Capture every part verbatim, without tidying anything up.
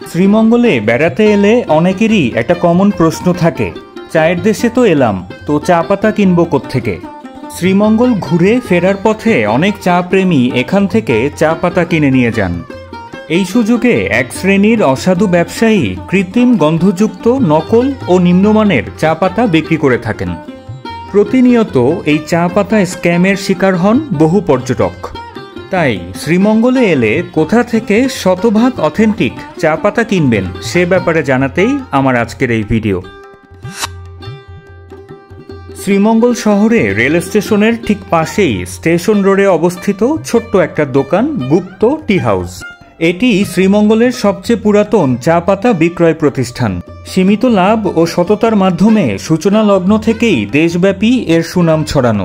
শ্রীমঙ্গলে বেড়াতে এলে অনেকেরই একটা কমন প্রশ্ন থাকে, চায়ের দেশে তো এলাম, তো চা পাতা কিনবো কোত্থেকে। শ্রীমঙ্গল ঘুরে ফেরার পথে অনেক চা প্রেমী এখান থেকে চা পাতা কিনে নিয়ে যান। এই সুযোগে এক শ্রেণীর অসাধু ব্যবসায়ী কৃত্রিম গন্ধযুক্ত নকল ও নিম্নমানের চা পাতা বিক্রি করে থাকেন। প্রতিনিয়ত এই চা পাতা স্ক্যামের শিকার হন বহু পর্যটক। তাই শ্রীমঙ্গলে এলে কোথা থেকে শতভাগ অথেন্টিক চা পাতা কিনবেন সে ব্যাপারে জানাতেই আমার আজকের এই ভিডিও। শ্রীমঙ্গল শহরে রেল স্টেশনের ঠিক পাশেই স্টেশন রোডে অবস্থিত ছোট্ট একটা দোকান গুপ্ত টি হাউস। এটি শ্রীমঙ্গলের সবচেয়ে পুরাতন চা পাতা বিক্রয় প্রতিষ্ঠান। সীমিত লাভ ও সততার মাধ্যমে সূচনা লগ্ন থেকেই দেশব্যাপী এর সুনাম ছড়ানো।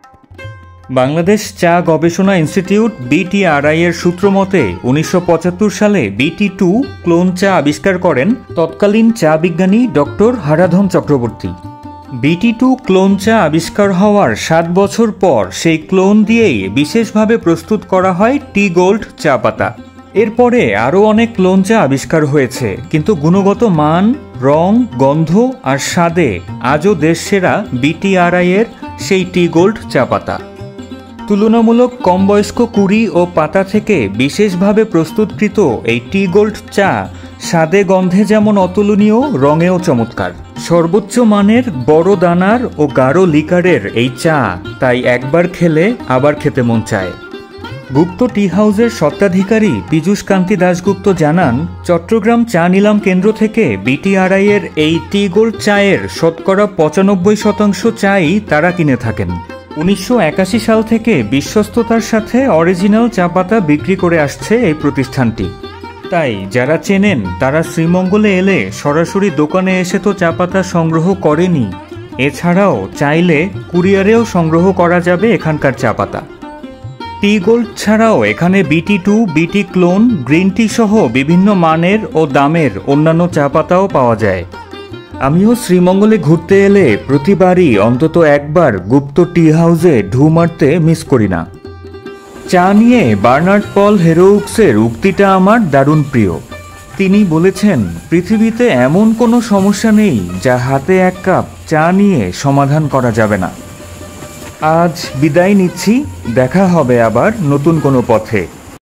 বাংলাদেশ চা গবেষণা ইনস্টিটিউট বিটিআরআই এর সূত্র মতে উনিশশো পঁচাত্তর সালে বিটি টু ক্লোন চা আবিষ্কার করেন তৎকালীন চা বিজ্ঞানী ডক্টর হারাধন চক্রবর্তী। বিটি টু ক্লোন চা আবিষ্কার হওয়ার সাত বছর পর সেই ক্লোন দিয়েই বিশেষভাবে প্রস্তুত করা হয় টি গোল্ড চা পাতা। এরপরে আরও অনেক ক্লোন চা আবিষ্কার হয়েছে, কিন্তু গুণগত মান, রং, গন্ধ আর স্বাদে আজও দেশসেরা বিটিআরআই এর সেই টি গোল্ড চা পাতা। তুলনামূলক কম বয়স্ক কুড়ি ও পাতা থেকে বিশেষভাবে প্রস্তুতকৃত এই টি গোল্ড চা স্বাদে গন্ধে যেমন অতুলনীয়, রঙেও চমৎকার। সর্বোচ্চ মানের বড় দানার ও গাঢ় লিকারের এই চা তাই একবার খেলে আবার খেতে মন চায়। গুপ্ত টি হাউসের স্বত্বাধিকারী পীযূষ কান্তি দাশগুপ্ত জানান, চট্টগ্রাম চা নিলাম কেন্দ্র থেকে বিটিআরআই এর এই টি গোল্ড চায়ের শতকরা পঁচানব্বই শতাংশ চাই তারা কিনে থাকেন। উনিশশো একাশি সাল থেকে বিশ্বস্ততার সাথে অরিজিনাল চা পাতা বিক্রি করে আসছে এই প্রতিষ্ঠানটি। তাই যারা চেনেন তারা শ্রীমঙ্গলে এলে সরাসরি দোকানে এসে তো চা পাতা সংগ্রহ করেনি, এছাড়াও চাইলে কুরিয়ারেও সংগ্রহ করা যাবে এখানকার চা পাতা। টি গোল্ড ছাড়াও এখানে বিটি টু, বিটি ক্লোন, গ্রিন টি সহ বিভিন্ন মানের ও দামের অন্যান্য চা পাতাও পাওয়া যায়। আমিও শ্রীমঙ্গলে ঘুরতে এলে প্রতিবারই অন্তত একবার গুপ্ত টি হাউসে ঢু মারতে মিস করি না। চা নিয়ে বার্নার্ড পল হেরোউক্সের উক্তিটা আমার দারুণ প্রিয়। তিনি বলেছেন, পৃথিবীতে এমন কোনো সমস্যা নেই যা হাতে এক কাপ চা নিয়ে সমাধান করা যাবে না। আজ বিদায় নিচ্ছি, দেখা হবে আবার নতুন কোনো পথে।